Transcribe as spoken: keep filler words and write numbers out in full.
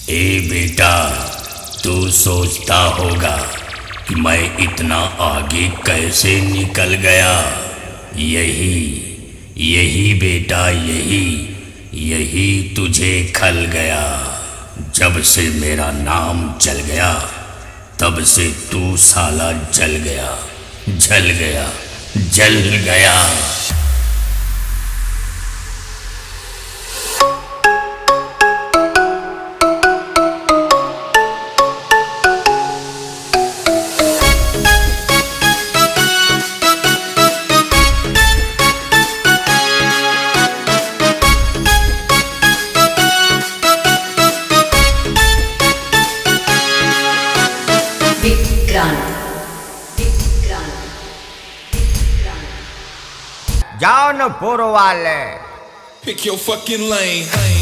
ए बेटा, तू सोचता होगा कि मैं इतना आगे कैसे निकल गया। यही यही बेटा यही यही तुझे खल गया। जब से मेरा नाम चल गया तब से तू साला जल गया, जल गया, जल गया। जाओ न पोरो वाले। Pick your fucking lane.